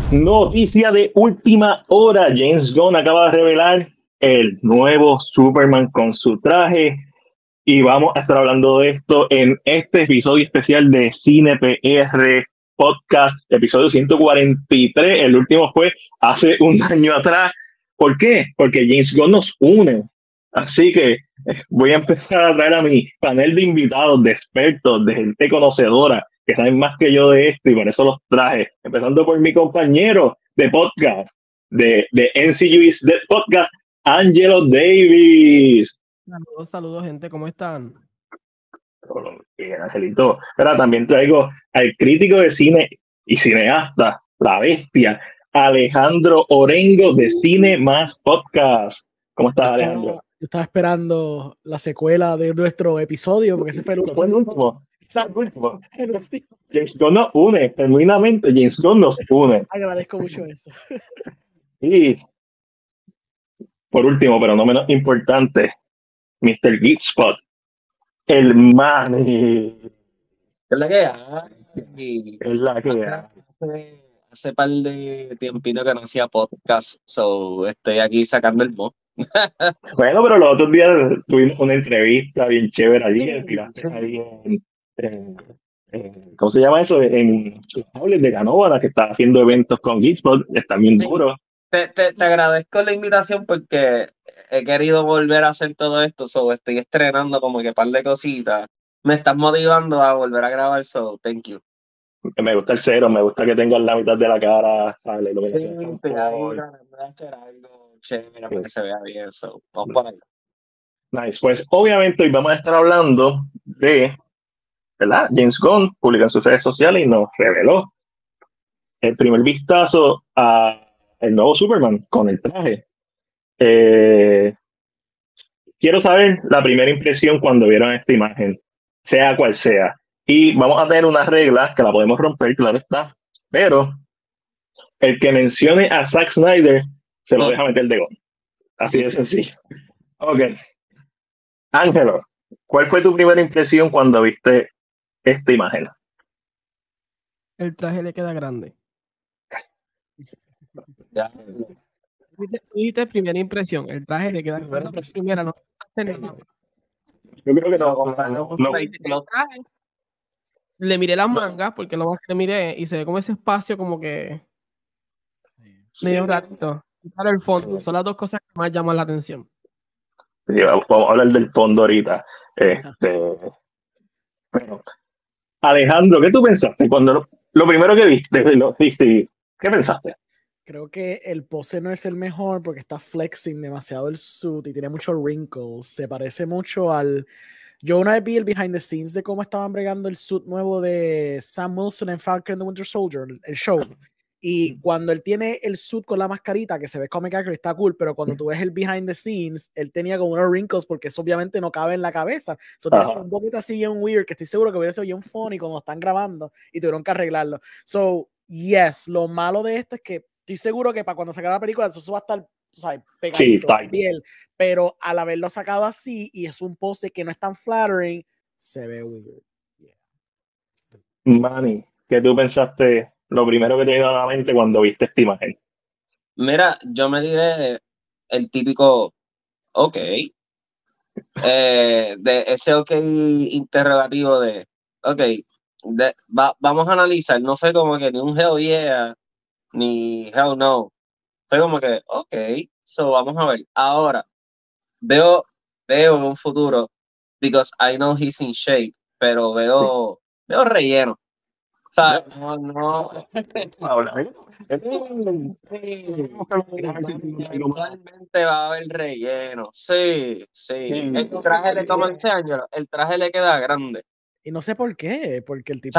Noticia de última hora. James Gunn acaba de revelar el nuevo Superman con su traje y vamos a estar hablando de esto en este episodio especial de Cine PR Podcast, episodio 143. El último fue hace un año atrás. ¿Por qué? Porque James Gunn nos une. Así que voy a empezar a traer a mi panel de invitados, de expertos, de gente conocedora, que saben más que yo de esto y por eso los traje. Empezando por mi compañero de podcast, de NCU's de podcast, Angelo Davis. Saludos, gente, ¿cómo están? Todo bien, Angelito. Pero también traigo al crítico de cine y cineasta, la bestia, Alejandro Orengo de Cine Más Podcast. ¿Cómo estás, Alejandro? Yo estaba esperando la secuela de nuestro episodio, porque ese fue el último. James Gunn nos une, genuinamente, James Gunn nos une. Agradezco mucho eso. Y por último, pero no menos importante, Mr. Geekspot, el man. Es la que hay. Es la que hay. Hace par de tiempito que no hacía podcast, so estoy aquí sacando el mo. Bueno, pero los otros días tuvimos una entrevista bien chévere allí, tiraste ahí ¿cómo se llama eso? En los cables de Canóvana, que está haciendo eventos con Geekspot, están bien duros. Te agradezco la invitación porque he querido volver a hacer todo esto, so estoy estrenando como que un par de cositas. Me estás motivando a volver a grabar, so thank you. Me gusta el cero, me gusta que tengas la mitad de la cara, ¿sabes? La iluminación. Voy a hacer algo chévere para que se vea bien, so vamos por ahí. Nice, pues obviamente hoy vamos a estar hablando de, ¿verdad? James Gunn publicó en sus redes sociales y nos reveló el primer vistazo a el nuevo Superman con el traje. Quiero saber la primera impresión cuando vieron esta imagen, sea cual sea. Y vamos a tener una regla que la podemos romper, claro está, pero el que mencione a Zack Snyder se lo deja meter de Gunn. Así de sencillo. Ok. Ángelo, ¿cuál fue tu primera impresión cuando viste esta imagen? El traje le queda grande. Ya. Dijiste primera impresión, el traje le queda grande. Primera, no. Yo creo que no. El traje, le miré las mangas, porque lo más que le miré, y se ve como ese espacio como que medio ratito. Y para el fondo, son las dos cosas que más llaman la atención. Sí, vamos a hablar del fondo ahorita. Bueno, Alejandro, ¿qué tú pensaste cuando lo primero que viste? ¿Qué pensaste? Creo que el pose no es el mejor porque está flexing demasiado el suit y tiene muchos wrinkles. Se parece mucho al... Yo una vez vi el behind the scenes de cómo estaban bregando el suit nuevo de Sam Wilson en Falcon and the Winter Soldier, el show. Y cuando él tiene el suit con la mascarita, que se ve comic accurate, está cool, pero cuando tú ves el behind the scenes, él tenía como unos wrinkles porque eso obviamente no cabe en la cabeza. So, tiene como un poquito así bien weird, que estoy seguro que hubiera sido bien funny cuando están grabando y tuvieron que arreglarlo. So, yes, lo malo de esto es que estoy seguro que para cuando sacara la película eso va a estar, tú sabes, pegadito, Sí, piel, pero al haberlo sacado así y es un pose que no es tan flattering, se ve weird. Yeah. Manny, ¿qué tú pensaste? Lo primero que te vino a la mente cuando viste esta imagen. Mira, yo me diré el típico ok. De ese ok interrogativo de ok, vamos a analizar. No fue como que ni un hell yeah, ni hell no. Fue como que ok, so vamos a ver. Ahora, veo en un futuro, because I know he's in shape, pero veo relleno. O sea, no. Realmente va a haber relleno. Sí. El traje le toma este año, el traje le queda grande. Y no sé por qué, porque el tipo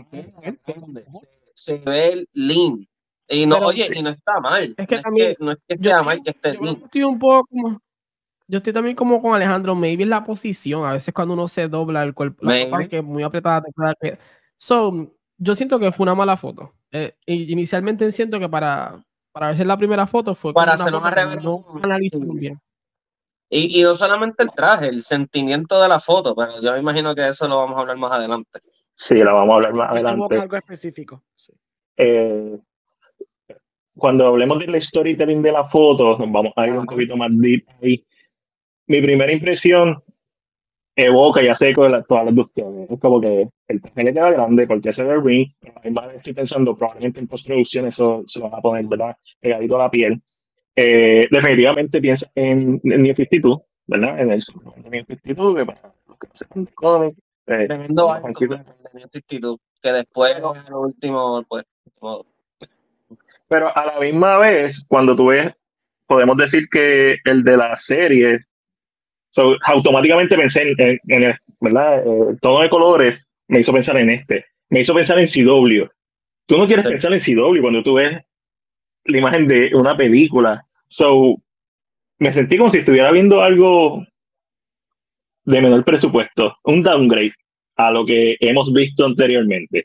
se ve lean. Y no, oye, y no está mal. Es que también, no es que sea mal que esté lean. Yo estoy también como con Alejandro, maybe en la posición, a veces cuando uno se dobla el cuerpo, la ropa que es muy apretada, yo siento que fue una mala foto. Inicialmente siento que para hacer la primera foto fue para como una foto que no analizaron bien. Y no solamente el traje, el sentimiento de la foto, pero yo me imagino que eso lo vamos a hablar más adelante. Sí, lo vamos a hablar más adelante. Algo específico. Sí. cuando hablemos del storytelling de la foto, nos vamos a ir un poquito más deep ahí. Mi primera impresión evoca, ya sé, con todas las de ustedes. Es como que el traje le queda grande porque ese es el ring. Pero además estoy pensando, probablemente en postproducción eso se van a poner, ¿verdad? Pegadito a la piel. Definitivamente piensa en New 52, ¿verdad? En el New 52, que para los que no sepan de cómic, Tremendo año de instituto, que después lo último, pues. Pero a la misma vez, cuando tú ves, podemos decir que el de la serie, automáticamente pensé en el, ¿verdad? El tono de colores me hizo pensar en este. Me hizo pensar en CW. Tú no quieres pensar en CW cuando tú ves la imagen de una película. Me sentí como si estuviera viendo algo de menor presupuesto, un downgrade a lo que hemos visto anteriormente.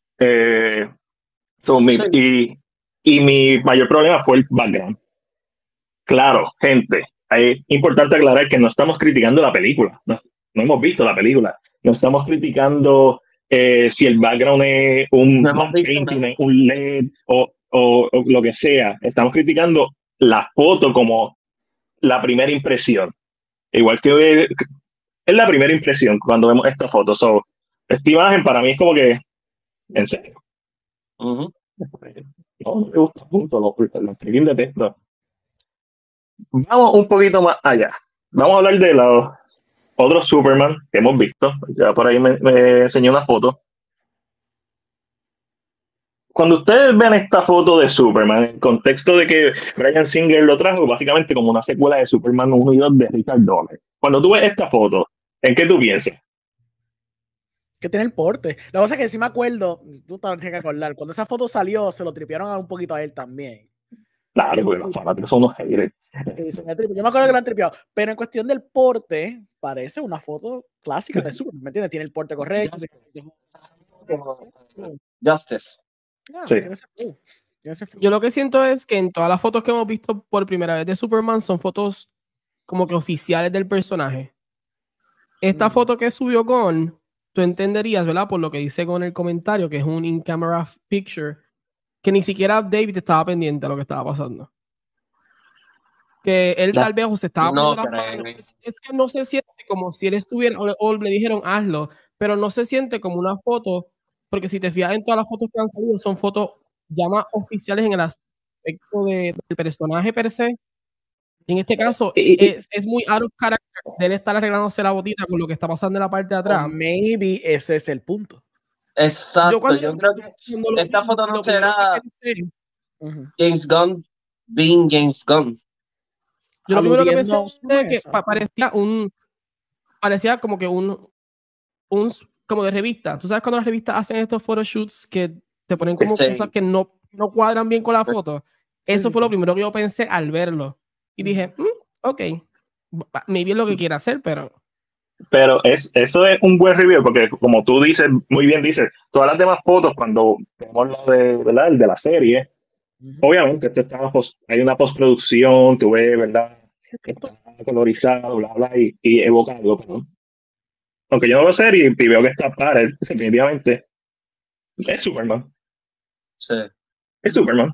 Y mi mayor problema fue el background. Claro, gente, es importante aclarar que no estamos criticando la película, no hemos visto la película, no estamos criticando si el background es un painting, un LED o lo que sea, estamos criticando la foto como la primera impresión. Igual que es la primera impresión cuando vemos esta foto. Esta imagen para mí es como que, en serio. No me gusta mucho los tricking de texto. Vamos un poquito más allá. Vamos a hablar de los otros Superman que hemos visto. Ya por ahí me enseñó una foto. Cuando ustedes ven esta foto de Superman, en el contexto de que Bryan Singer lo trajo básicamente como una secuela de Superman 1 y 2 de Richard Donner. Cuando tú ves esta foto, ¿en qué tú piensas? Que tiene el porte. La cosa es que sí me acuerdo, tú también tienes que acordar, cuando esa foto salió, se lo tripearon un poquito a él también. Claro, porque los fanáticos son unos haters. Yo me acuerdo que lo han tripeado, pero en cuestión del porte, parece una foto clásica de Superman, ¿me entiendes? Tiene el porte correcto. Justice. Yo lo que siento es que en todas las fotos que hemos visto por primera vez de Superman son fotos como que oficiales del personaje. Esta foto que subió Gunn, tú entenderías, ¿verdad? Por lo que dice Gunn en el comentario, que es un in-camera picture, que ni siquiera David estaba pendiente a lo que estaba pasando. Que él tal vez se estaba poniendo las manos. Es que no se siente como si él estuviera, o le dijeron hazlo, pero no se siente como una foto, porque si te fijas en todas las fotos que han salido, son fotos ya más oficiales en el aspecto del personaje per se. En este caso, es muy out of character de él estar arreglándose la botita con lo que está pasando en la parte de atrás. Maybe ese es el punto. Exacto, yo creo que esta foto no será James Gunn being James Gunn. Yo lo primero que pensé es que parecía como que un como de revista. Tú sabes cuando las revistas hacen estos photoshoots que te ponen como cosas que no cuadran bien con la foto. Eso fue lo primero que yo pensé al verlo. Y dije, ok, maybe es lo que quiere hacer, pero eso es un buen review, porque como tú dices, muy bien dices, todas las demás fotos, cuando vemos lo de, ¿verdad? El de la serie, obviamente esto hay una postproducción, tú ves, ¿verdad? Está colorizado, bla, bla, y evoca algo, ¿no? Aunque yo no veo serie y veo que está padre, definitivamente es Superman. Sí. Es Superman.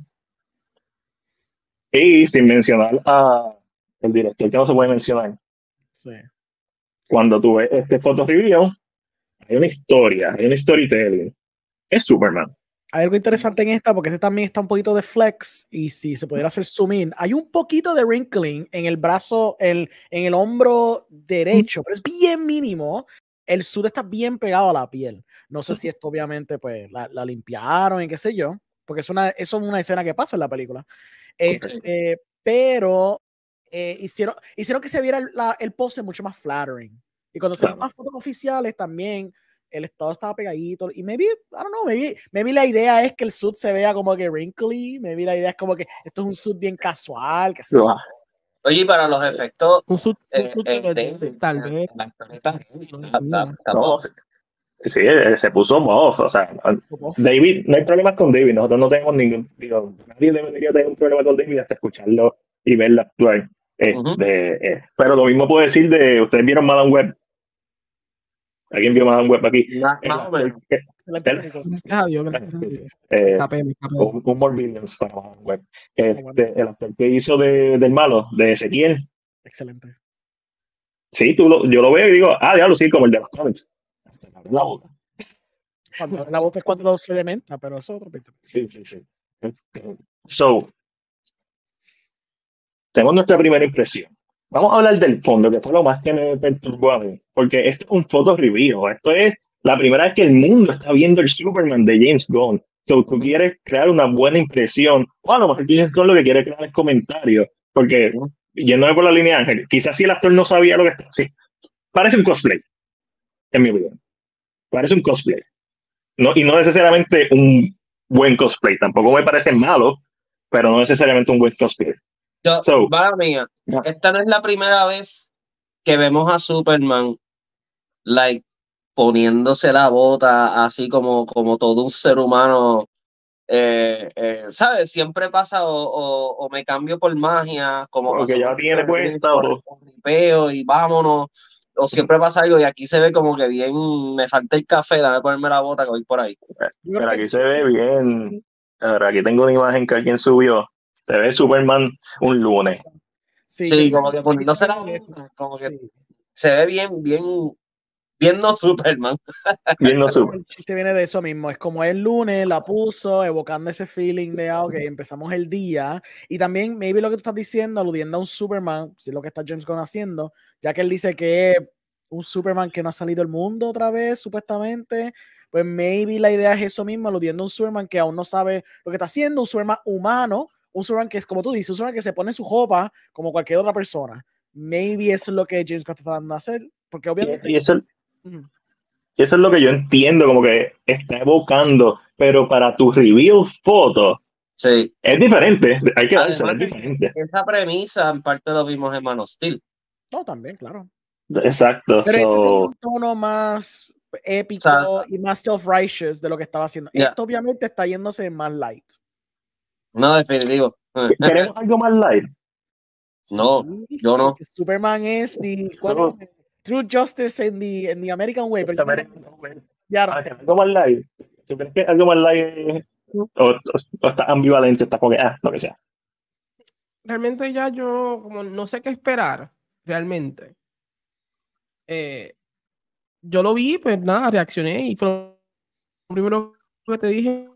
Y sin mencionar a el director que no se puede mencionar. Sí. Cuando tú ves este photo review, hay una historia, hay un storytelling. Es Superman. Hay algo interesante en esta, porque este también está un poquito de flex, y si se pudiera hacer zoom in, hay un poquito de wrinkling en el brazo, en el hombro derecho, pero es bien mínimo. El sud está bien pegado a la piel. No sé si esto obviamente pues la limpiaron y qué sé yo, porque eso es una escena que pasa en la película. Pero hicieron que se viera el pose mucho más flattering. Y cuando se ven las fotos oficiales también, el estado estaba pegadito. Y maybe, I don't know, maybe la idea es que el suit se vea como que wrinkly. Maybe la idea es como que esto es un suit bien casual. Que sí. Oye, para los efectos, un suit tal vez. Sí, se puso buff, o sea, David, no hay problemas con David, nosotros no tenemos nadie debería tener un problema con David hasta escucharlo y verlo actuar. Pero lo mismo puedo decir de, ¿ustedes vieron Madame Web? ¿Alguien vio Madame Web aquí? Un more billions para Madame Web. El actor que hizo del malo, de Ezequiel. Excelente. Sí, yo lo veo y digo, diablo, sí, como el de los cómics. La boca. Cuando la boca es cuando se dementa, pero eso es otro pito. Sí. So, tenemos nuestra primera impresión. Vamos a hablar del fondo, que fue lo más que me perturbó a mí, porque esto es un photo review. Esto es la primera vez que el mundo está viendo el Superman de James Gunn. So, tú quieres crear una buena impresión, o a lo mejor James Gunn lo que quiere crear es comentarios, porque yéndome por la línea de Ángel, quizás si el actor no sabía lo que está haciendo. Parece un cosplay, en mi opinión. Parece un cosplay. Y no necesariamente un buen cosplay. Tampoco me parece malo, pero no necesariamente un buen cosplay. Para mí, esta no es la primera vez que vemos a Superman poniéndose la bota así como todo un ser humano, ¿sabes? Siempre pasa o me cambio por magia, como porque ya tiene puesta o ripeo y vámonos, o siempre pasa algo y aquí se ve como que bien, me falta el café, dame ponerme la bota que voy por ahí. Pero aquí se ve bien. Aquí tengo una imagen que alguien subió. Se ve Superman un lunes. Sí, como que poniéndose la bota, como que se ve bien no Superman. Bien no Superman. El chiste viene de eso mismo. Es como el lunes la puso, evocando ese feeling de, ok, empezamos el día. Y también, maybe lo que tú estás diciendo, aludiendo a un Superman, si es lo que está James Gunn haciendo, ya que él dice que es un Superman que no ha salido del mundo otra vez, supuestamente. Pues maybe la idea es eso mismo, aludiendo a un Superman que aún no sabe lo que está haciendo, un Superman humano, un Superman que es como tú dices, un Superman que se pone su ropa como cualquier otra persona. Maybe eso es lo que James Gunn está tratando de hacer, porque obviamente... Y eso es lo que yo entiendo, como que está evocando, pero para tu review foto sí, es diferente, hay que dársela, es diferente. Esa premisa en parte lo vimos en Man of Steel. No, también, claro. Exacto. Pero ese tiene un tono más épico y más self-righteous de lo que estaba haciendo. Esto obviamente está yéndose más light. No, definitivo. ¿Queremos algo más light? No, sí, yo no. Superman es True Justice en the American Way. Pero algo más light. ¿Tú crees que algo más light o está ambivalente, está como que lo que sea? Realmente ya yo como no sé qué esperar, realmente. Yo lo vi, pues nada, reaccioné y fue lo primero que te dije.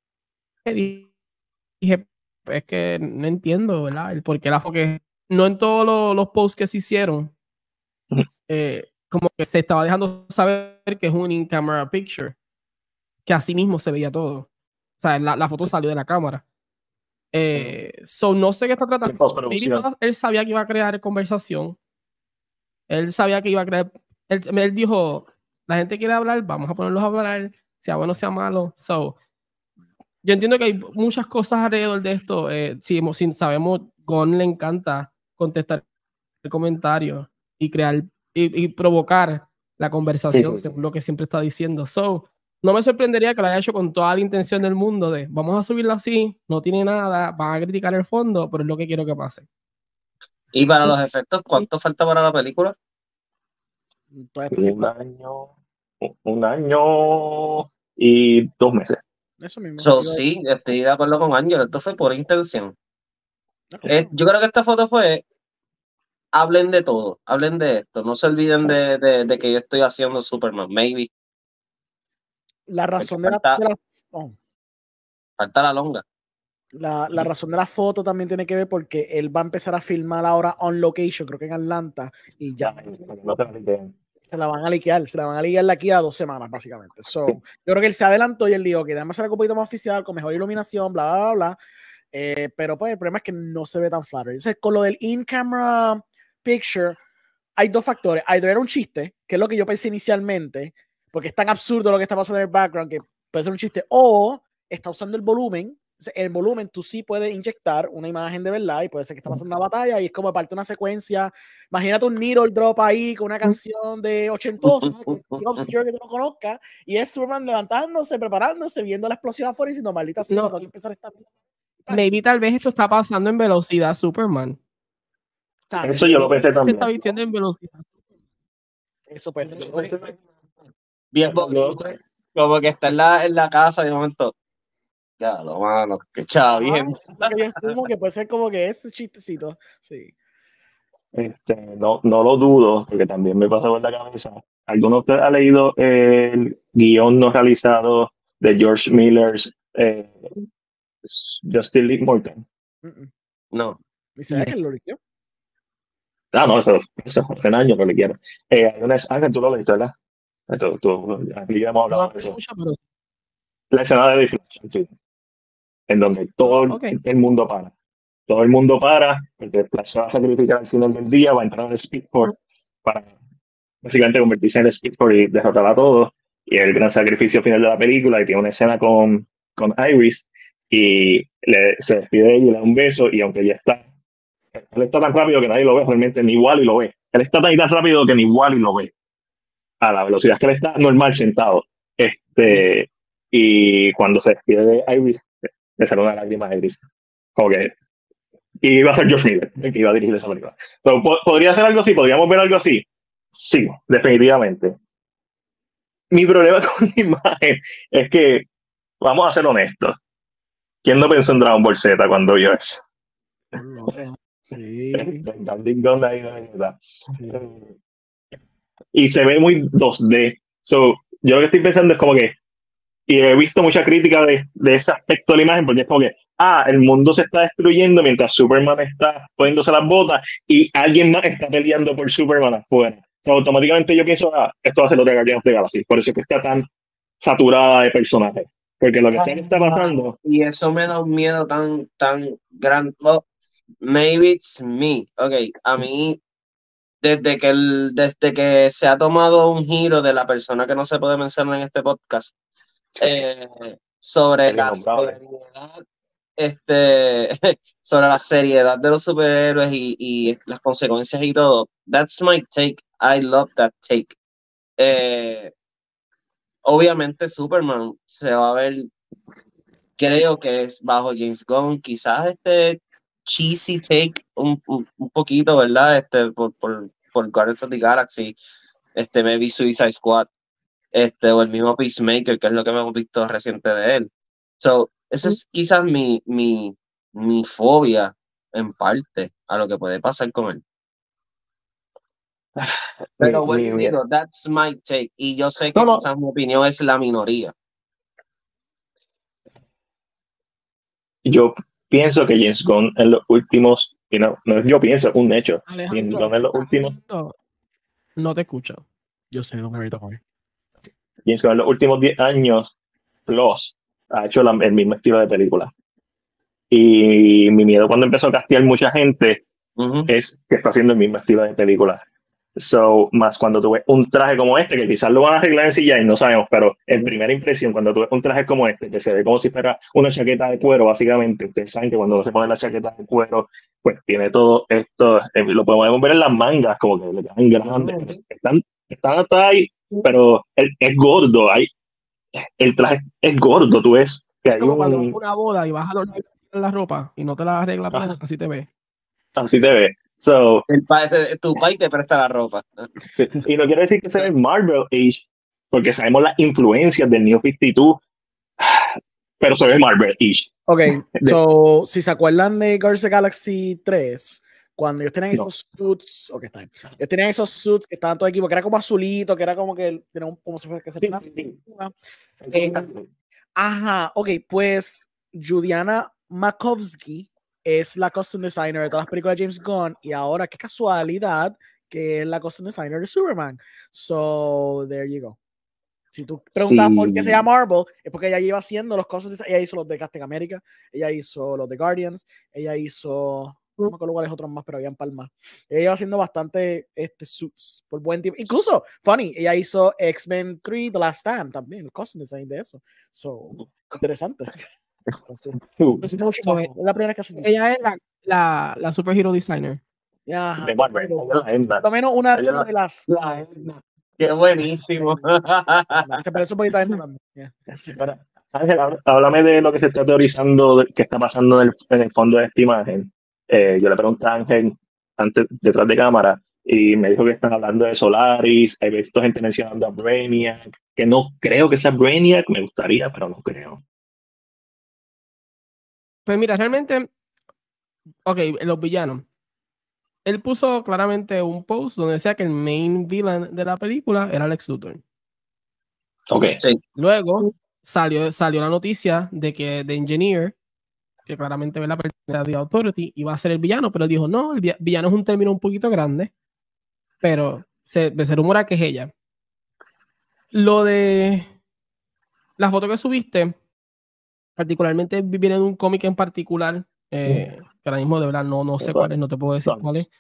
Dije, es que no entiendo, ¿verdad? El por qué porque no en todos los posts que se hicieron, como que se estaba dejando saber que es un in-camera picture, que así mismo se veía todo. O sea, la foto salió de la cámara. No sé qué está tratando. Él sabía que iba a crear conversación. Él sabía que iba a crear. Él dijo: la gente quiere hablar, vamos a ponerlos a hablar, sea bueno, sea malo. Yo entiendo que hay muchas cosas alrededor de esto. Si sabemos, Gunn le encanta contestar el comentario y crear y provocar la conversación, según lo que siempre está diciendo. No me sorprendería que lo haya hecho con toda la intención del mundo de vamos a subirlo así, no tiene nada, van a criticar el fondo, pero es lo que quiero que pase. Y para los efectos, ¿cuánto falta para la película? Un año y 2 meses. Eso mismo. Sí, estoy de acuerdo con Ángel, esto fue por intención. Yo creo que esta foto fue, hablen de todo, hablen de esto, no se olviden de que yo estoy haciendo Superman, maybe. La razón falta la longa. La razón de la foto también tiene que ver porque él va a empezar a filmar ahora on location, creo que en Atlanta, y ya se la van a liquear de aquí a 2 semanas, básicamente. Yo creo que él se adelantó y él dijo que déjame hacer algo un poquito más oficial, con mejor iluminación, bla, bla, bla, bla. Pero pues el problema es que no se ve tan flatter. Entonces, con lo del in-camera picture, hay 2 factores. Either era un chiste, que es lo que yo pensé inicialmente, porque es tan absurdo lo que está pasando en el background que puede ser un chiste, o está usando el volumen. En el volumen tú sí puedes inyectar una imagen de verdad y puede ser que está pasando una batalla y es como parte de una secuencia. Imagínate un needle drop ahí con una canción de ochentosa que tú no conozcas y es Superman levantándose, preparándose, viendo la explosión afuera y diciendo maldita sea, no, empezar esta... Maybe tal vez esto está pasando en velocidad Superman. Eso yo lo pensé también. Se está vistiendo en velocidad. Eso puede ser. bien bonito, como que está en la casa de momento. Ya, lo mano, que bien. Como que puede ser como que ese chistecito, sí. No lo dudo, porque también me pasa por la cabeza. ¿Alguno de ustedes ha leído el guión no realizado de George Miller's Justice League Morton? No. ¿Dice que lo liqueó? Ah, no, eso hace años que le quiero. Hay una Ángel, tú lo leíste, ¿verdad? Aquí ya hemos hablado de eso. La escena de The Flash, sí, en donde todo el mundo para. Todo el mundo para, porque Flash se va a sacrificar al final del día, va a entrar al Speed Force para básicamente convertirse en el Speed Force y derrotar a todos. Y el gran sacrificio final de la película, y tiene una escena con Iris, y se despide de ella y le da un beso, y aunque ya está, él está tan rápido que nadie lo ve realmente, ni Wally lo ve. Él está tan rápido que ni Wally lo ve. A la velocidad que él está normal sentado. Y cuando se despide de Iris, le sale una lágrima a Iris. Como que. Y iba a ser George Miller el que iba a dirigir esa película. Pero, ¿podría ser algo así? ¿Podríamos ver algo así? Sí, definitivamente. Mi problema con la imagen es que, vamos a ser honestos, ¿quién no pensó en Dragon Ball Z cuando vio eso? Sí. Y se ve muy 2D. So, yo lo que estoy pensando es como que, y he visto mucha crítica de ese aspecto de la imagen, porque es como que, el mundo se está destruyendo mientras Superman está poniéndose las botas y alguien más está peleando por Superman afuera. So, automáticamente yo pienso, esto va a ser lo de Guardians of the Galaxy, por eso es que está tan saturada de personajes. Porque lo que sea que está pasando. Y eso me da un miedo tan grande. Oh, maybe it's me. Ok, a mí, desde que se ha tomado un giro de la persona que no se puede mencionar en este podcast, sobre la seriedad, sobre la seriedad de los superhéroes y las consecuencias y todo. That's my take. I love that take. Obviamente Superman se va a ver, creo que es bajo James Gunn, quizás cheesy take un poquito, ¿verdad? Por Guardians of the Galaxy, maybe Suicide Squad, o el mismo Peacemaker, que es lo que hemos visto reciente de él. So, esa es quizás mi fobia en parte a lo que puede pasar con él. Pero bueno, digo, that's my take. Y yo sé que quizás mi opinión es la minoría. Yo pienso que James Gunn en los últimos, no yo pienso, un hecho. James Gunn en los últimos. No te escucho. Yo sé, no me ahorita con él. James Gunn en los últimos 10 años, plus, ha hecho el mismo estilo de película. Y mi miedo cuando empezó a castear mucha gente es que está haciendo el mismo estilo de película. So, más cuando tú ves un traje como este, que quizás lo van a arreglar en CGI, no sabemos, pero en primera impresión, cuando tú ves un traje como este, que se ve como si fuera una chaqueta de cuero, básicamente, ustedes saben que cuando se pone la chaqueta de cuero, pues tiene todo esto, lo podemos ver en las mangas, como que le quedan grandes, están hasta ahí, pero es gordo, el traje es gordo, tú ves. Que hay como cuando vas a una boda y vas a la ropa y no te la arreglas, así te ves. Así te ves. So, tu país te presta la ropa. Sí. Y no quiere decir que sea el Marvel Age, porque sabemos las influencias del New 52, pero se ve Marvel Age. Ok, so, si se acuerdan de Guardians of the Galaxy 3, cuando ellos tenían esos suits, está bien. Ellos tenían esos suits que estaban todo equipo, que era como azulito, que era como que tenía como si fuera que se ajá, ok, pues Judiana Makovsky es la costume designer de todas las películas de James Gunn, y ahora qué casualidad que es la costume designer de Superman. So, there you go. Si tú preguntas por qué se llama Marvel, es porque ella lleva haciendo los cosas. Ella hizo los de Captain America, ella hizo los de Guardians, ella hizo, no me acuerdo cuáles otros más, pero habían palmas. Ella lleva haciendo bastante suits por buen tiempo. Incluso, funny, ella hizo X-Men 3 The Last Stand también, el costume design de eso. So, interesante. Es la primera que hace. Ella es la superhero designer. De Marvel. Por lo menos una de las. Qué buenísimo. Se parece un poquito a también. Ángel, háblame de lo que se está teorizando, que está pasando en el fondo de esta imagen. Yo le pregunté a Ángel antes, detrás de cámara, y me dijo que están hablando de Solaris, he visto gente mencionando a Brainiac, que no creo que sea Brainiac, me gustaría, pero no creo. Pues mira, realmente, ok, los villanos. Él puso claramente un post donde decía que el main villain de la película era Lex Luthor. Ok. Sí. Luego salió la noticia de que The Engineer, que claramente ve la película de Authority, iba a ser el villano, pero él dijo, no, el villano es un término un poquito grande, pero se rumora que es ella. Lo de la foto que subiste, particularmente viene de un cómic en particular, que ahora mismo de verdad no sé cuál es, no te puedo decir cuál es.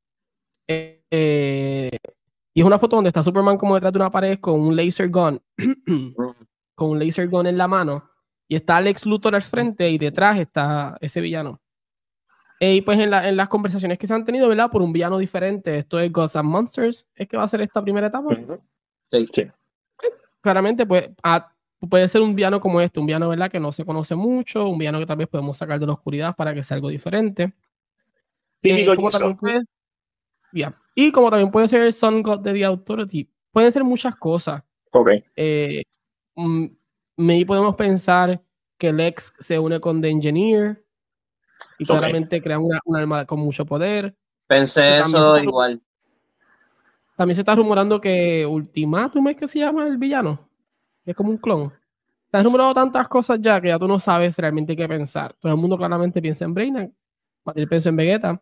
Y es una foto donde está Superman como detrás de una pared con un laser gun, con un laser gun en la mano, y está Lex Luthor al frente y detrás está ese villano. Y pues en las conversaciones que se han tenido, ¿verdad? Por un villano diferente, esto es Gods and Monsters, es que va a ser esta primera etapa. Sí. Claramente, pues, puede ser un villano como este, un villano, ¿verdad? Que no se conoce mucho, un villano que tal vez podemos sacar de la oscuridad para que sea algo diferente. Como también puede, y como también puede ser el Sun God de The Authority. Pueden ser muchas cosas. Ok. Maybe podemos pensar que Lex se une con The Engineer y claramente crean una arma con mucho poder. Pensé eso igual. También se está rumorando que Ultimatum es que se llama el villano, que es como un clon. Se han rumorado tantas cosas ya que ya tú no sabes realmente qué pensar. Todo el mundo claramente piensa en Brainiac, Matil piensa en Vegeta.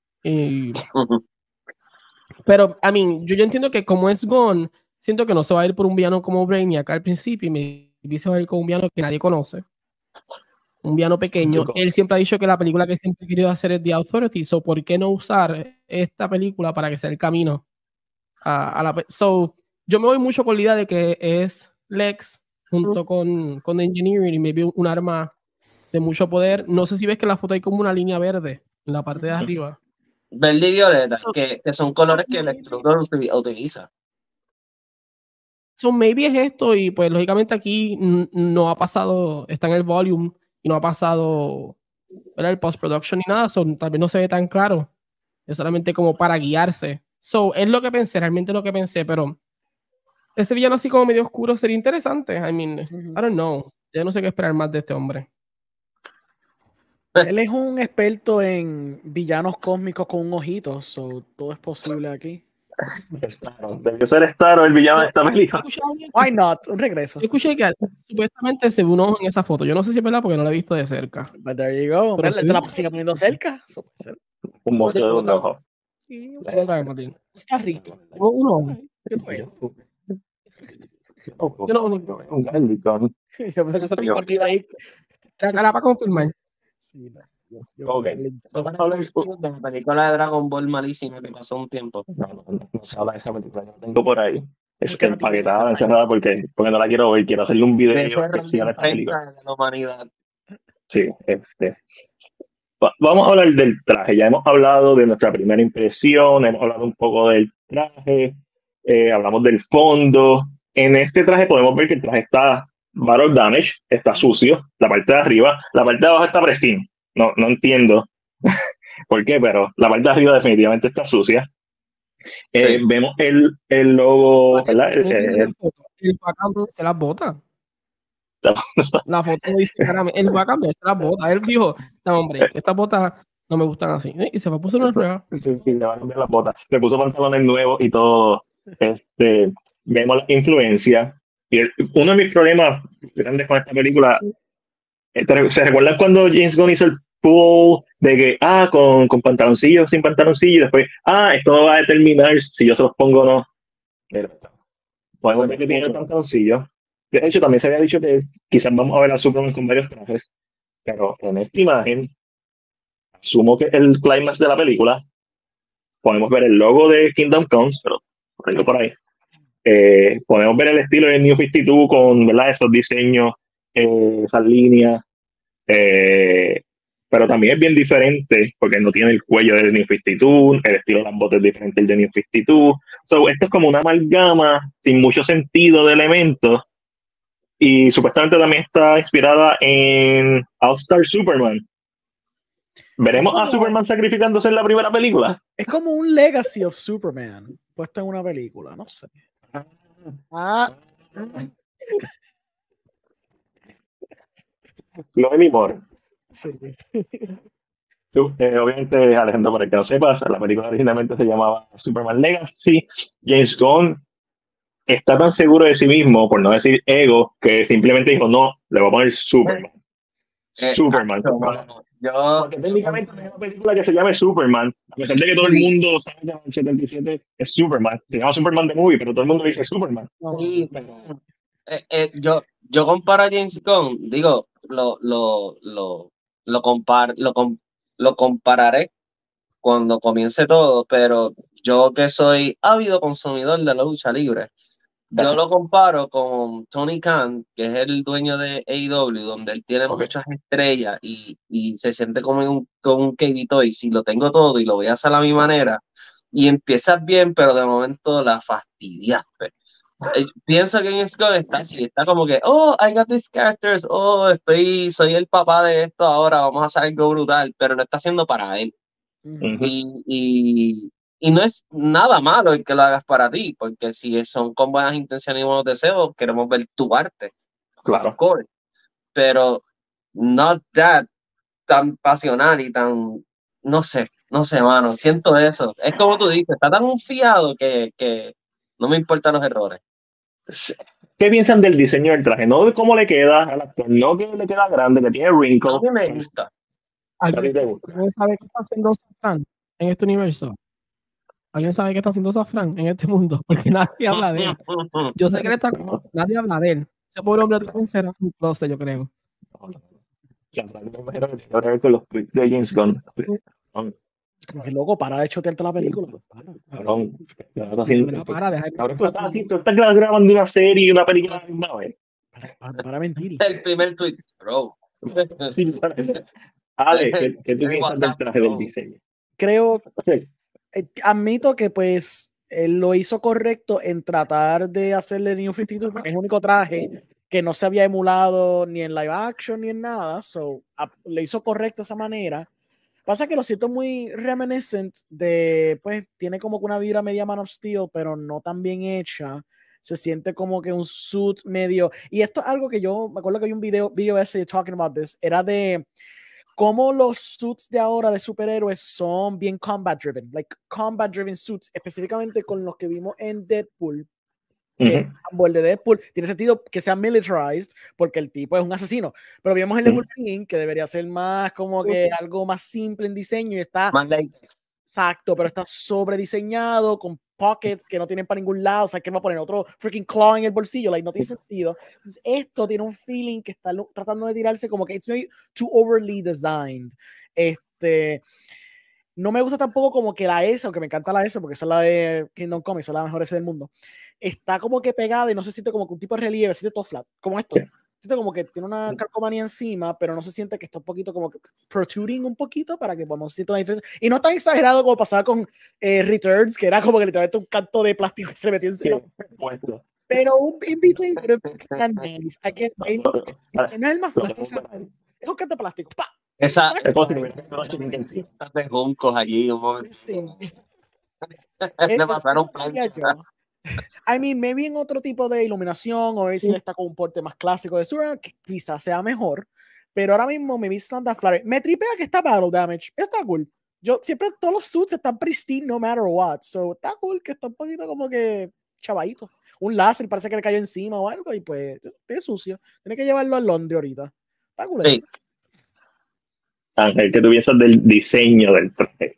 Pero, yo entiendo que como es Gon, siento que no se va a ir por un villano como Brainiac al principio y me se va a ir con un villano que nadie conoce. Un villano pequeño. Él siempre ha dicho que la película que siempre ha querido hacer es The Authority. So, ¿por qué no usar esta película para que sea el camino a la... So, yo me voy mucho con la idea de que es Lex junto con The Engineering y maybe un arma de mucho poder. No sé si ves que en la foto hay como una línea verde en la parte de arriba. Verde y violeta, que son colores que Lex Luthor utiliza. So, maybe es esto y pues lógicamente aquí no ha pasado, está en el volume y no ha pasado, ¿verdad? El post-production ni nada, so, tal vez no se ve tan claro. Es solamente como para guiarse. So, es lo que pensé, realmente lo que pensé, pero ese villano así como medio oscuro sería interesante. I mean, I don't know. Ya no sé qué esperar más de este hombre. Él es un experto en villanos cósmicos con un ojito, so todo es posible aquí. Debió ser Starro el villano de esta película. Why not? Un regreso. Yo escuché que supuestamente se ve un ojo en esa foto. Yo no sé si es verdad porque no la he visto de cerca. But there you go. Pero te la sigue poniendo cerca. Eso puede ser. Un monstruo de un ojo. Sí, Martín. Está rico. Un ojo. Yo no, un Gallicon. Yo pensé que se te iba a olvidar ahí. Era para confirmar. Ok. Vamos a hablar de la película de Dragon Ball malísima que pasó un tiempo. No se habla de esa película. Yo tengo por ahí. Es que empaquetada, encerrada, porque no la quiero ver. Quiero hacerle un video especial a esta película. De la humanidad. Sí, vamos a hablar del traje. Ya hemos hablado de nuestra primera impresión, hemos hablado un poco del traje, hablamos del fondo. En este traje podemos ver que el traje está battle damage, está sucio, la parte de arriba, la parte de abajo está pristine. No entiendo por qué, pero la parte de arriba definitivamente está sucia. Sí. Vemos el logo, ¿verdad? El Wakam se las bota. La foto dice claramente, el Wakam se las bota. Él dijo, no, hombre, estas botas no me gustan así. Y se va a poner una prueba. Sí, le van a cambiar las botas. Le puso pantalones nuevos y todo. Vemos la influencia. Y uno de mis problemas grandes con esta película, ¿se recuerdan cuando James Gunn hizo el pool de que, con pantaloncillos, sin pantaloncillos, y después, esto no va a determinar si yo se los pongo o no? Pero podemos ver que tiene el pantaloncillo. De hecho, también se había dicho que quizás vamos a ver a Superman con varios trajes, pero en esta imagen, asumo que el clímax de la película, podemos ver el logo de Kingdom Comes, pero por ahí. Podemos ver el estilo de New 52 con, ¿verdad?, esos diseños, esas líneas, pero también es bien diferente porque no tiene el cuello de New 52, el estilo de las botas es diferente al de New 52. So, esto es como una amalgama sin mucho sentido de elementos y supuestamente también está inspirada en All Star Superman. ¿Veremos a Superman sacrificándose en la primera película? Es como un legacy of Superman puesto en una película, no sé. No anymore. Obviamente, Alejandro, para el que no sepas, la película originalmente se llamaba Superman Legacy. James Gunn está tan seguro de sí mismo, por no decir ego, que simplemente dijo, no, le voy a poner Superman. Superman. Porque técnicamente hay una película que se llame Superman, a pesar de que todo el mundo sabe que el 77 es Superman. Se llama Superman the Movie, pero todo el mundo dice Superman. Sí, yo comparo a James Gunn, digo, lo compararé cuando comience todo, pero yo que soy ávido consumidor de la lucha libre, yo lo comparo con Tony Khan, que es el dueño de AEW, donde él tiene muchas estrellas y se siente como un KB Toys, y lo tengo todo y lo voy a hacer a mi manera, y empiezas bien, pero de momento la fastidiaste. Pienso que en Scott está así, está como que, oh, I got these characters, oh, soy el papá de esto ahora, vamos a hacer algo brutal, pero lo está haciendo para él. Y no es nada malo el que lo hagas para ti, porque si son con buenas intenciones y buenos deseos, queremos ver tu arte. Claro. Pero not that tan pasional y tan, no sé, mano, siento eso. Es como tú dices, está tan confiado que no me importan los errores. ¿Qué piensan del diseño del traje? No de cómo le queda al actor, no que le queda grande, que tiene wrinkles. A mí me gusta. ¿Alguien sabe qué está haciendo Safran en este universo? ¿Alguien sabe qué está haciendo Safran en este mundo? Porque nadie habla de él. Yo sé que él está... Nadie habla de él. Ese pobre hombre tiene un cero, no sé, yo creo. Me imagino que tiene que ver con los tweets de James Gunn. Como que loco, para de chotearte la película. Cabrón, tú estás grabando una serie y una película a la misma vez. Para mentir. El primer tweet, bro. Ale, ¿qué tú piensas del traje del diseño? Creo, admito que pues él lo hizo correcto en tratar de hacerle New 52, porque es el único traje que no se había emulado ni en live action ni en nada, le hizo correcto de esa manera. Pasa que lo siento muy reminiscent de, pues, tiene como que una vibra media Man of Steel, pero no tan bien hecha. Se siente como que un suit medio... Y esto es algo que yo, me acuerdo que hay un video ese talking about this, era de cómo los suits de ahora de superhéroes son bien combat driven suits, específicamente con los que vimos en Deadpool. Que el de Deadpool tiene sentido que sea militarized porque el tipo es un asesino, pero vimos el de Wolverine que debería ser más como que algo más simple en diseño y está exacto, pero está sobrediseñado con pockets que no tienen para ningún lado, o sea, que va a poner otro freaking claw en el bolsillo, no tiene sentido. Entonces, esto tiene un feeling que está tratando de tirarse como que it's maybe too overly designed. No me gusta tampoco como que la S, aunque me encanta la S porque esa es la de Kingdom Come, esa es la mejor S del mundo. Está como que pegada y no se siente como que un tipo de relieve, se siente todo flat, como esto. Siente como que tiene una calcomanía encima, pero no se siente que está un poquito como que protruding un poquito para que podamos sentir una diferencia. Y no tan exagerado como pasaba con Returns, que era como que literalmente un canto de plástico que se le metió encima. Pero un in between, pero nice. No es el más flat, es un canto de plástico. ¡Pah! Esa de juncos allí un momento. Sí. Me pasaron plancha. I mean, maybe en otro tipo de iluminación o si está con un porte más clásico de Superman, que quizás sea mejor, pero ahora mismo me viste Santa Flare. Me tripea que está Battle Damage, está cool. Yo siempre todos los suits están pristine no matter what, so está cool que está un poquito como que chavadito. Un láser parece que le cayó encima o algo y pues es sucio. Tiene que llevarlo al Londres ahorita. Está cool. Sí. Ángel, ¿qué tú piensas del diseño del traje?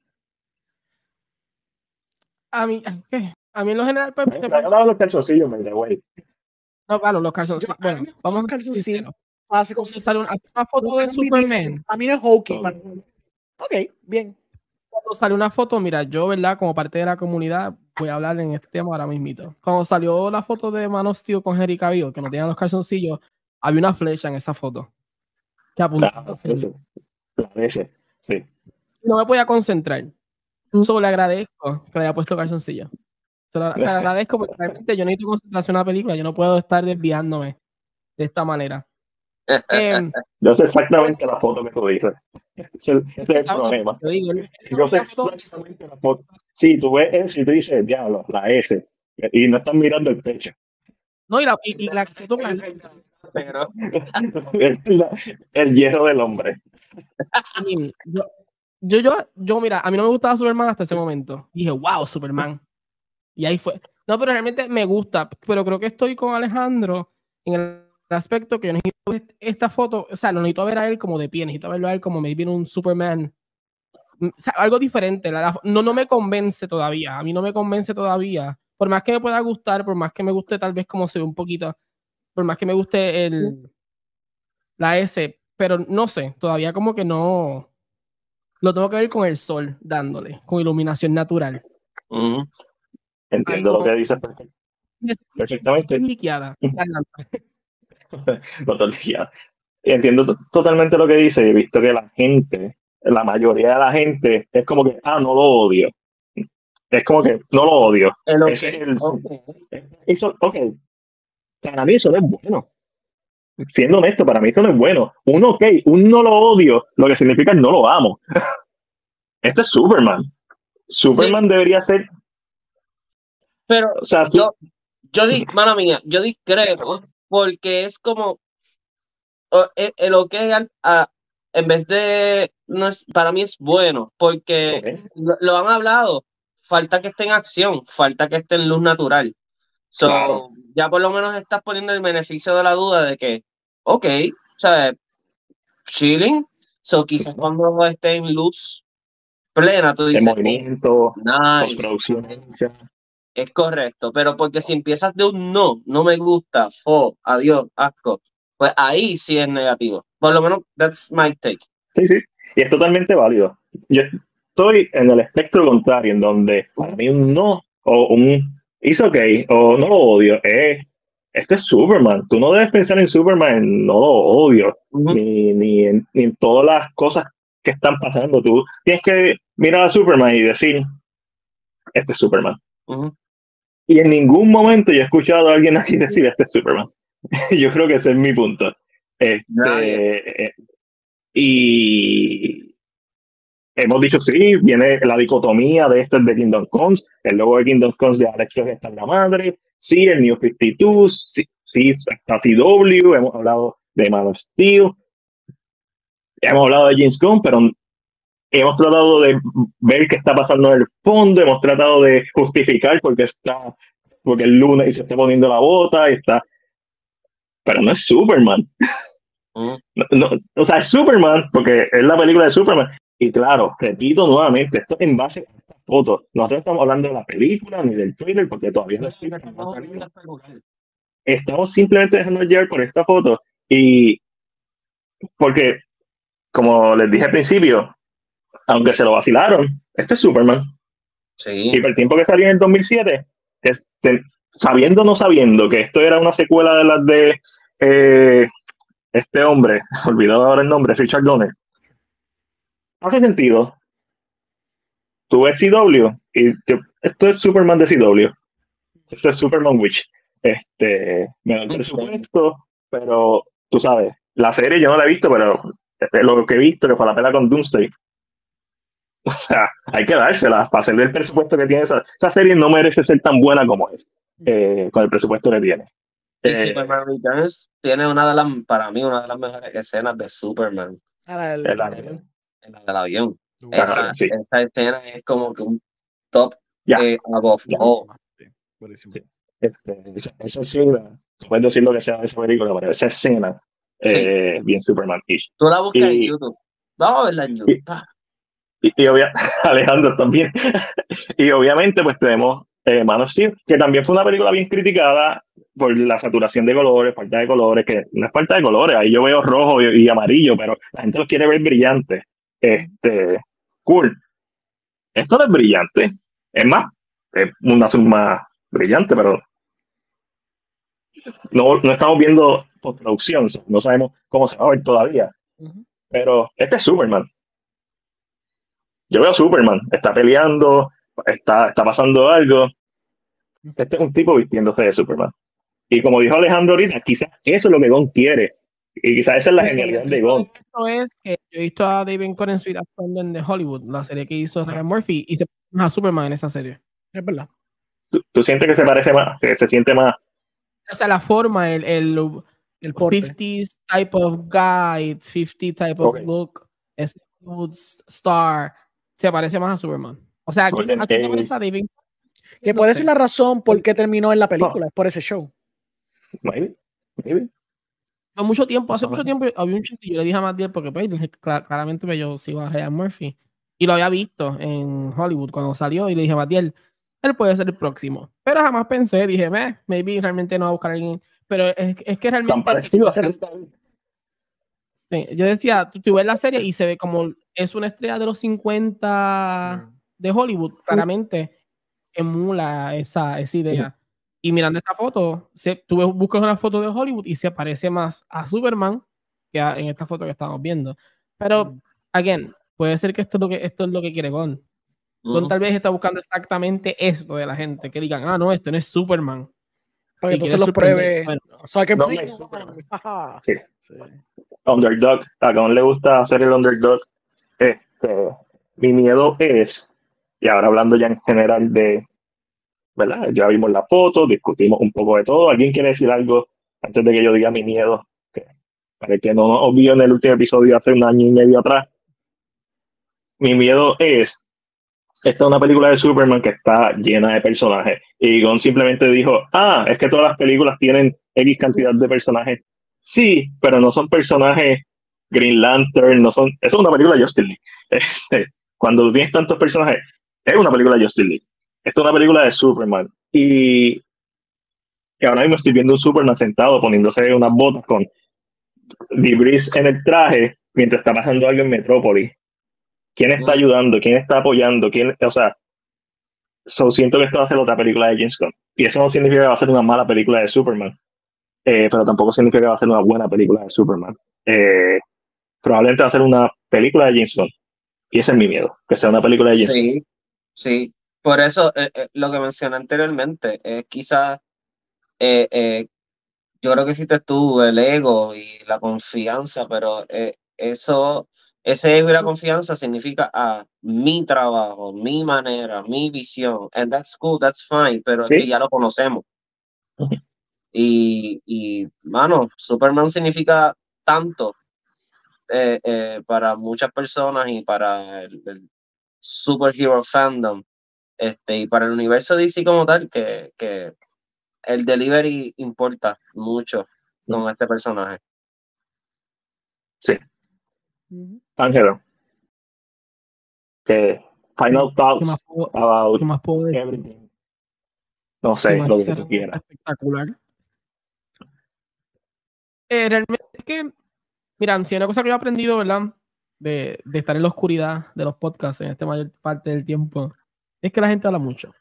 A mí en lo general pues, te hablado los calzoncillos, güey. No, claro, los calzoncillos. Bueno, vamos a calzoncillos. Sale una foto de Superman. A mí no es hokey. Ok, bien. Cuando salió una foto, mira, yo, ¿verdad? Como parte de la comunidad, voy a hablar en este tema ahora mismito. Cuando salió la foto de Man of Steel con Henry Cavill, que no tenían los calzoncillos, había una flecha en esa foto. Que apuntaba. Sí. No me podía concentrar. Solo le agradezco que le haya puesto calzoncillos. Se lo agradezco porque realmente yo necesito concentración en la película. Yo no puedo estar desviándome de esta manera. Yo sé exactamente la foto que tú dices. Ese es el problema. Si tú ves eso y tú dices, diablo, la S, y no están mirando el pecho. No, y la foto Pero el hierro del hombre. Yo, mira, a mí no me gustaba Superman hasta ese momento. Dije, wow, Superman. Y ahí fue. No, pero realmente me gusta, pero creo que estoy con Alejandro en el aspecto que yo necesito esta foto, o sea, lo necesito ver a él como de pie, necesito verlo a él como maybe en un Superman. O sea, algo diferente. No me convence todavía. A mí no me convence todavía. Por más que me pueda gustar, por más que me guste tal vez como se ve un poquito, por más que me guste la S, pero no sé, todavía como que no. Lo tengo que ver con el sol dándole, con iluminación natural. Entiendo lo que dices perfectamente. Entiendo totalmente lo que dice. He visto que la mayoría de la gente es como que, no lo odio. Es como que no lo odio. Para mí eso no es bueno. Siendo honesto, para mí eso no es bueno. Un no lo odio, lo que significa no lo amo. Esto es Superman. Superman debería ser. Pero, o sea, mala mía, yo discrepo, porque es como el en vez de, para mí es bueno, porque lo han hablado, falta que esté en acción, falta que esté en luz natural. Claro. Ya por lo menos estás poniendo el beneficio de la duda de que, o sea, chilling, quizás cuando esté en luz plena, tú dices, el movimiento, nice. Postproducción. Es correcto, pero porque si empiezas de un no me gusta, adiós, asco, pues ahí sí es negativo. Por lo menos, that's my take. Sí, y es totalmente válido. Yo estoy en el espectro contrario, en donde para mí un no o un it's okay o no lo odio este es Superman. Tú no debes pensar en Superman, no lo odio, ni en todas las cosas que están pasando. Tú tienes que mirar a Superman y decir, este es Superman. Y en ningún momento yo he escuchado a alguien aquí decir, este es Superman. Yo creo que ese es mi punto. Y hemos dicho, sí, viene la dicotomía de de Kingdom Comes, el logo de Kingdom Comes de Alex está en la madre, sí, el New 52, sí, está CW, hemos hablado de Man of Steel, hemos hablado de James Gunn, pero hemos tratado de ver qué está pasando en el fondo, hemos tratado de justificar porque el lunes se está poniendo la bota y está, pero no es Superman. No, o sea, es Superman porque es la película de Superman. Y claro, repito nuevamente, esto en base a estas fotos. Nosotros estamos hablando de la película ni del trailer porque todavía no es. Estamos simplemente dejando llevar por esta foto. Y porque, como les dije al principio, aunque se lo vacilaron, este es Superman. Sí. Y por el tiempo que salió en el 2007, sabiendo o no sabiendo que esto era una secuela de las de este hombre, olvidado ahora el nombre, Richard Donner. Hace sentido. Tú ves CW y esto es Superman de CW. Esto es Superman Witch. Me da el presupuesto, pero tú sabes, la serie yo no la he visto, pero lo que he visto que fue la pela con Doomsday. O sea, hay que dársela para hacerle el presupuesto que tiene esa serie. No merece ser tan buena como es con el presupuesto que tiene. Y Superman Returns tiene para mí una de las mejores escenas de Superman. La del avión. Esa escena es como que un top above all. Buenísimo. Esa escena, puedes decir lo que sea de esa película, pero esa escena bien Superman-ish. Tú la buscas en YouTube. Vamos a verla en YouTube. Y Alejandro también. Y obviamente pues tenemos Man of Steel, que también fue una película bien criticada por la saturación de colores, falta de colores, que no es falta de colores, ahí yo veo rojo y amarillo, pero la gente los quiere ver brillantes. Cool. Esto no es brillante, es más, es un azul más brillante, pero no estamos viendo postproducción, no sabemos cómo se va a ver todavía. Pero este es Superman. Yo veo a Superman, está peleando, está pasando algo. Este es un tipo vistiéndose de Superman. Y como dijo Alejandro ahorita, quizás eso es lo que Gon quiere. Y quizás esa es la genialidad de Gunn. Esto es que yo he visto a David Corenswet actuando en The Hollywood, la serie que hizo Ryan Murphy, y se parece a Superman en esa serie. Es verdad. ¿Tú sientes que se parece más, que se siente más? O sea, la forma, el 50s type of guy, 50 type of Okay. look, es Hollywood star, se parece más a Superman. O sea, aquí se parece a David. Que puede ser la razón por qué terminó en la película, es por ese show. Maybe. Hace mucho tiempo había un chiste y yo le dije a Matt porque pues, claramente pues, yo sigo a Ryan Murphy y lo había visto en Hollywood cuando salió y le dije a Matiel, él puede ser el próximo, pero jamás pensé, dije, maybe realmente no va a buscar a alguien, pero es que realmente sí, yo decía, tú ves la serie y se ve como es una estrella de los 50 de Hollywood, claramente emula esa idea. Y mirando esta foto, tú buscas una foto de Hollywood y se parece más a Superman que en esta foto que estamos viendo. Pero, again, puede ser que esto es lo que quiere Gunn. Gunn tal vez está buscando exactamente esto de la gente, que digan, no, esto no es Superman. Para que entonces lo pruebe. Bueno, o sea, que sí. A Gunn le gusta hacer el underdog. Mi miedo es, y ahora hablando ya en general de, ¿verdad? Ya vimos la foto, discutimos un poco de todo. ¿Alguien quiere decir algo antes de que yo diga mi miedo? Para el que no nos olvidó en el último episodio hace 1 año y medio atrás. Mi miedo es, esta es una película de Superman que está llena de personajes. Y Gunn simplemente dijo, es que todas las películas tienen X cantidad de personajes. Sí, pero no son personajes Green Lantern, no son... Eso es una película de Justice League. Cuando tú tienes tantos personajes, es una película de Justice League. Esta es una película de Superman. Y ahora mismo estoy viendo un Superman sentado poniéndose unas botas con debris en el traje mientras está pasando algo en Metrópolis. ¿Quién está ayudando? ¿Quién está apoyando? Siento que esto va a ser otra película de James Gunn. Y eso no significa que va a ser una mala película de Superman. Pero tampoco significa que va a ser una buena película de Superman. Probablemente va a ser una película de James Gunn. Y ese es mi miedo, que sea una película de James Gunn. Sí. Por eso, lo que mencioné anteriormente, es quizás, yo creo que hiciste tú el ego y la confianza, pero ese ego y la confianza significa mi trabajo, mi manera, mi visión. And that's cool, that's fine, pero es que ya lo conocemos. Y mano, Superman significa tanto para muchas personas y para el superhero fandom, y para el universo DC como tal, que el delivery importa mucho con este personaje. Sí. Ángelo, final thoughts about everything. No sé, lo que tú quieras. Espectacular. Realmente es que, mira, si hay una cosa que yo he aprendido, ¿verdad? De estar en la oscuridad de los podcasts en esta mayor parte del tiempo, es que la gente habla mucho.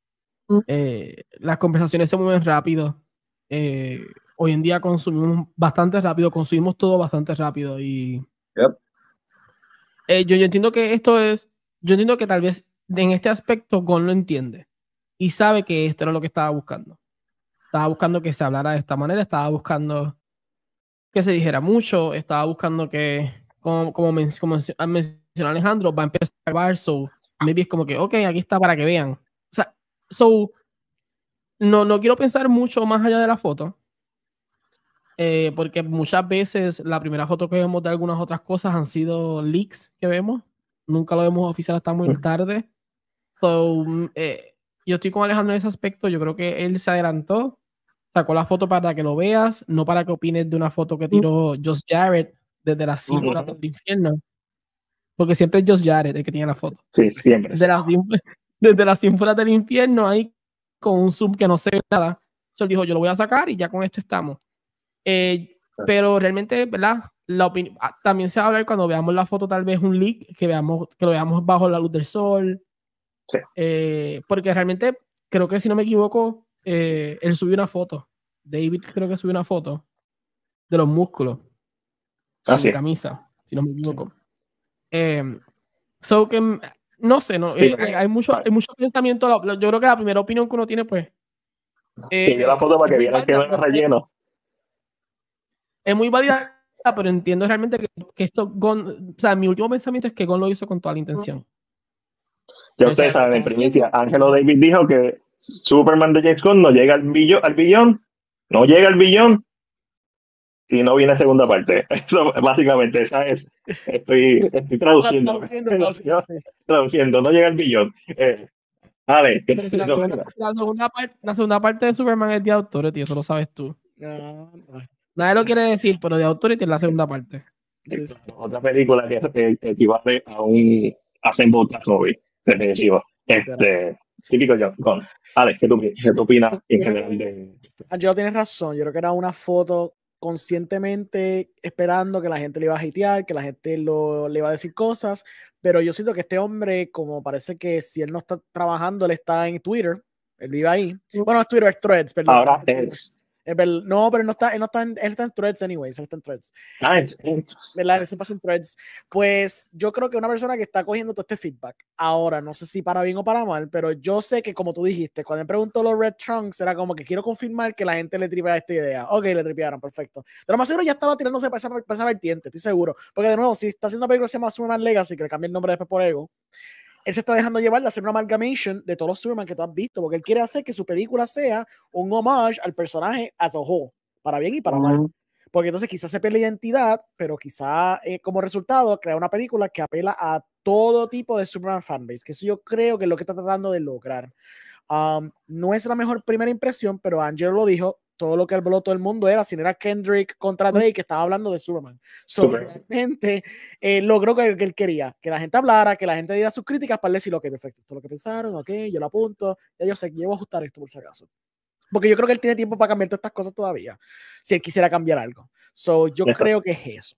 Las conversaciones se mueven rápido. Hoy en día consumimos bastante rápido, consumimos todo bastante rápido y yo entiendo que yo entiendo que tal vez en este aspecto Gon lo entiende y sabe que esto era lo que estaba buscando. Estaba buscando que se hablara de esta manera, estaba buscando que se dijera mucho, estaba buscando que, como mencionó Alejandro, va a empezar a grabar, maybe es como que, ok, aquí está para que vean. O sea, no quiero pensar mucho más allá de la foto, porque muchas veces la primera foto que vemos de algunas otras cosas han sido leaks que vemos, nunca lo vemos oficial hasta muy tarde. Yo estoy con Alejandro en ese aspecto, yo creo que él se adelantó, sacó la foto para que lo veas, no para que opines de una foto que tiró Josh Jarrett desde las cínfulas del infierno, porque siempre es Josh Jarrett el que tiene la foto. Sí, siempre. Desde las cínfulas del infierno, ahí con un zoom que no se ve nada. Él dijo, yo lo voy a sacar y ya con esto estamos. Pero realmente, ¿verdad? También se va a hablar cuando veamos la foto, tal vez un leak, que lo veamos bajo la luz del sol. Sí. Porque realmente, creo que si no me equivoco, él subió una foto. David creo que subió una foto de los músculos en camisa, si no me equivoco. Que no sé, no, hay mucho pensamiento. Yo creo que la primera opinión que uno tiene, pues. Y yo la foto para que vieran que no era relleno. Es muy válida pero entiendo realmente que esto, Gunn, o sea, mi último pensamiento es que Gunn lo hizo con toda la intención. Ya ustedes saben, en primicia, Ángelo Davis dijo que Superman de James Gunn no llega al billón, no llega al billón y no viene segunda parte. Eso básicamente, esa es, estoy traduciendo. Traduciendo, no llega al billón. A ver, la segunda parte de Superman es de Authority, eso lo sabes tú. Nadie lo quiere decir, pero de Authority es la segunda parte. Otra película que equivale a un Assemble Cast Movie, definitivo. Típico John Gunn. Alex, ¿qué tú opinas en general de...? Angelo tienes razón, yo creo que era una foto conscientemente esperando que la gente le iba a hatear, que la gente le iba a decir cosas, pero yo siento que este hombre, como parece que si él no está trabajando, él está en Twitter, él vive ahí. Bueno, es Twitter, es Threads, perdón. Ahora es... No, pero él está en Threads anyways, él está en Threads. ¿Verdad? Él se pasa en Threads. Pues yo creo que una persona que está cogiendo todo este feedback, ahora, no sé si para bien o para mal, pero yo sé que como tú dijiste, cuando me preguntó los Red Trunks, era como que quiero confirmar que la gente le tripea esta idea. Ok, le tripearon, perfecto. Pero más seguro ya estaba tirándose para esa vertiente, estoy seguro. Porque de nuevo, si está haciendo una película que se llama Superman Legacy, que le cambie el nombre después por Ego, él se está dejando llevar de hacer una amalgamation de todos los Superman que tú has visto, porque él quiere hacer que su película sea un homage al personaje as a whole, para bien y para mal. Porque entonces quizás se pierde la identidad, pero quizás como resultado crea una película que apela a todo tipo de Superman fanbase, que eso yo creo que es lo que está tratando de lograr. No es la mejor primera impresión, pero Angelo lo dijo, todo lo que habló todo el mundo era, si no era Kendrick contra Drake, que estaba hablando de Superman. Realmente logró que él quería, que la gente hablara, que la gente diera sus críticas para decir, ok, perfecto, esto es lo que pensaron, ok, yo lo apunto, ya yo sé, llevo a ajustar esto por si acaso. Porque yo creo que él tiene tiempo para cambiar todas estas cosas todavía, si él quisiera cambiar algo. Yo creo que es eso.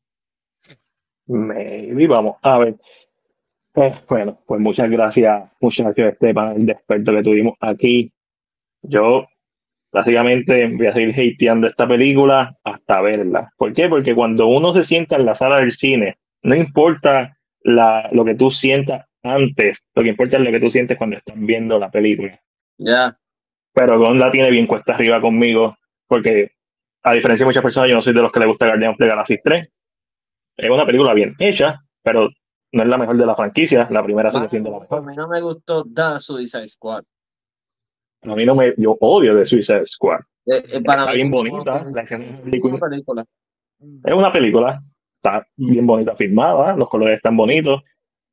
Maybe, vamos a ver. Bueno, pues muchas gracias a este panel de expertos que tuvimos aquí. Yo básicamente voy a seguir hateando esta película hasta verla. ¿Por qué? Porque cuando uno se sienta en la sala del cine, no importa lo que tú sientas antes, lo que importa es lo que tú sientes cuando estás viendo la película. Ya. Pero Gon la tiene bien cuesta arriba conmigo, porque a diferencia de muchas personas, yo no soy de los que le gusta Guardians of the Galaxy 3. Es una película bien hecha, pero no es la mejor de la franquicia. La primera sigue siendo la mejor. A mí no me gustó The Suicide Squad. A mí no me... Yo odio The Suicide Squad. Para está mí bien bonita. La escena de película. Es una película. Está bien bonita filmada. Los colores están bonitos.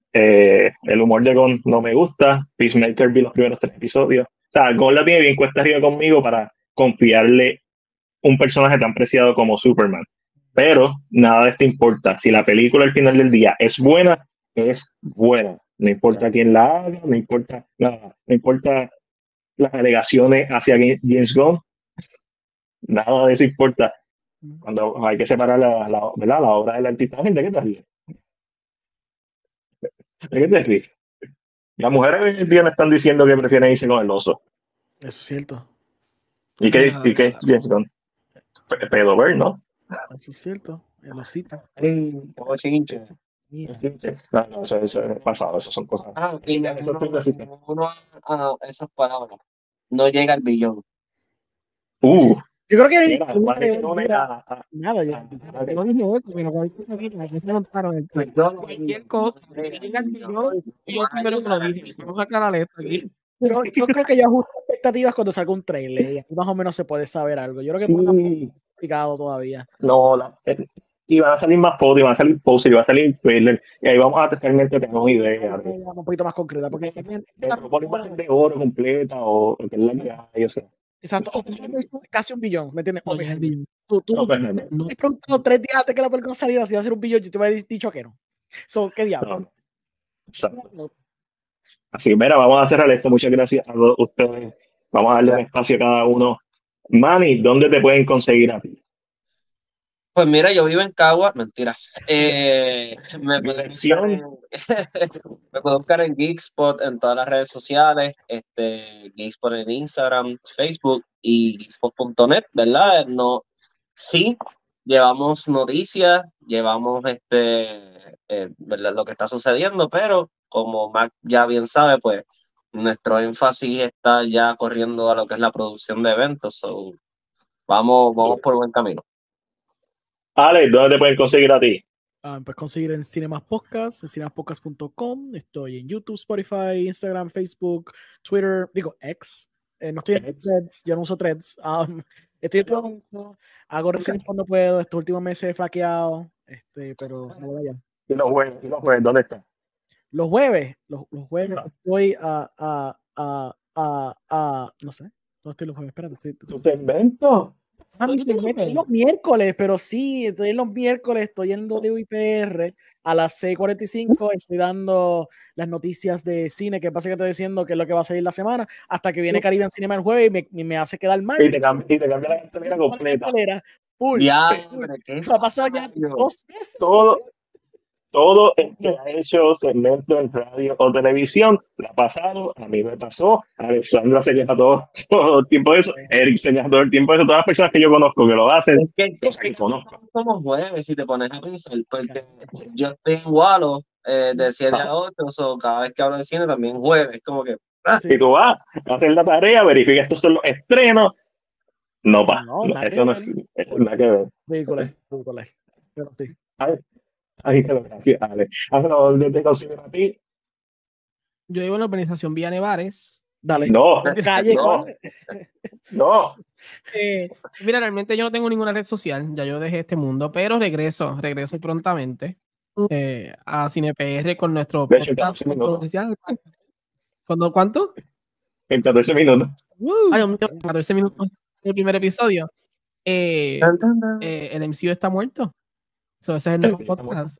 El humor de Gon no me gusta. Peacemaker vi los primeros 3 episodios. O sea, Gon la tiene bien cuesta arriba conmigo para confiarle un personaje tan preciado como Superman. Pero nada de esto importa. Si la película al final del día es buena, es buena. No importa quién la haga, no importa nada. No importa las alegaciones hacia James Gunn. Nada de eso importa. Cuando hay que separar la obra del artista. ¿De qué te ríes? ¿De qué te ríes? Las mujeres hoy en día no están diciendo que prefieren irse con el oso. Eso es cierto. ¿Y qué es James Gunn? Pedover, ¿no? Eso es cierto. El osito. No, eso es pasado, eso son cosas. Esas palabras. No llega al billón. Yo creo que nada, ya no dije eso, pero cualquier se montaron cualquier cosa, llega al billón y yo primero que lo dije. Vamos a aclarar esto aquí. Yo creo que ya ajusto expectativas cuando salga un trailer y aquí más o menos se puede saber algo. Yo creo que es complicado todavía. No, y van a salir más fotos, y van a salir posts, y va a salir trailer, y ahí vamos a realmente tener una idea. Un poquito más concreta, porque va a ser de oro completa o que es la que hay, o sea. Exacto, casi un billón, ¿me entiendes? Tú me has preguntado 3 días antes que la película saliera si iba a ser un billón, yo te hubiera dicho que no. ¿Qué diablos? No. Exacto. Así que, mira, vamos a cerrar esto. Muchas gracias a todos ustedes. Vamos a darle un espacio a cada uno. Manny, ¿dónde te pueden conseguir a ti? Pues mira, yo vivo en Cagua, mentira. Me puedo buscar en Geekspot en todas las redes sociales, Geekspot en Instagram, Facebook y geekspot.net, ¿verdad? No, sí, llevamos noticias, llevamos ¿verdad? Lo que está sucediendo, pero como Mac ya bien sabe, pues nuestro énfasis está ya corriendo a lo que es la producción de eventos, vamos por buen camino. Ale, ¿dónde te pueden conseguir a ti? Puedes conseguir en Cinemas Podcast, en cinemaspodcast.com. Estoy en YouTube, Spotify, Instagram, Facebook, Twitter, digo X. No estoy en Threads, yo no uso Threads. Estoy en todo, hago reseñas cuando puedo. Estos últimos meses he flaqueado, pero no voy allá. ¿Y los jueves, ¿dónde están? Los jueves estoy no sé, no estoy los jueves, espérate. ¿Tu segmento? Estoy los miércoles, pero sí, estoy en los miércoles, estoy en WIPR a las 6:45, estoy dando las noticias de cine, que pasa que estoy diciendo que es lo que va a salir la semana, hasta que viene Caribbean Cinema el jueves y me hace quedar mal. Y te cambia la cartelera completa. Ha pasado ya 2 meses. Todo el que ha hecho segmento en radio o televisión le ha pasado, a mí me pasó, Alexandra se queja todo el tiempo de eso, Eric se queja todo el tiempo de eso, todas las personas que yo conozco que lo hacen, es que conozco. Somos jueves, si te pones a pensar, porque yo estoy en Wallo de 7 a 8, so, cada vez que hablo de cine también jueves, como que... Si tú vas a hacer la tarea, verifica estos son los estrenos, eso no es nada que ver. Ridículo, pero sí. Ahí te lo gracias, Ale. ¿Dónde te considero a ti? Yo vivo en la urbanización Villa Nevares. Dale. No. Mira, realmente yo no tengo ninguna red social. Ya yo dejé este mundo, pero regreso prontamente a CinePR con nuestro podcast controversial. ¿Cuánto? En 14 minutos. Ay, 14 minutos el primer episodio. El MCU está muerto. Ese es el nuevo podcast.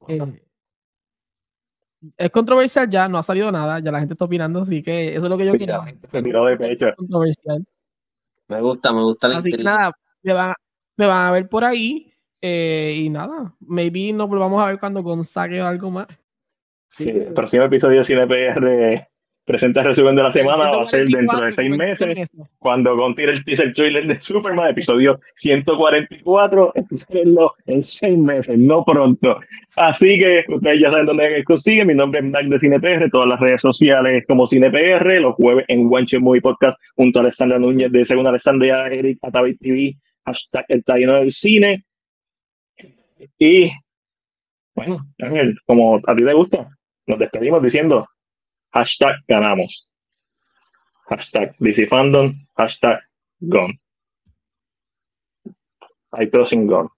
Es controversial ya, no ha salido nada, ya la gente está opinando, así que eso es lo que yo quería. Se tiró de pecho. Controversial. Me gusta la así que nada, me van a ver por ahí y nada, maybe nos volvamos a ver cuando saque algo más. Sí, el próximo episodio de CinePR presenta el resumen de la semana, va a ser dentro de 6 meses, cuando contire el teaser trailer de Superman, episodio 144, en 6 meses, no pronto. Así que ustedes ya saben dónde me consiguen. Mi nombre es Mac de CinePR, todas las redes sociales como CinePR, los jueves en One Movie Podcast junto a Alexandra Núñez de Según Alexandria, Eric, Atavi TV, hashtag El Taller del Cine. Y bueno, Ángel, como a ti te gusta, nos despedimos diciendo hashtag ganamos, hashtag DC Fandom, hashtag gone. Hay todo sin gone.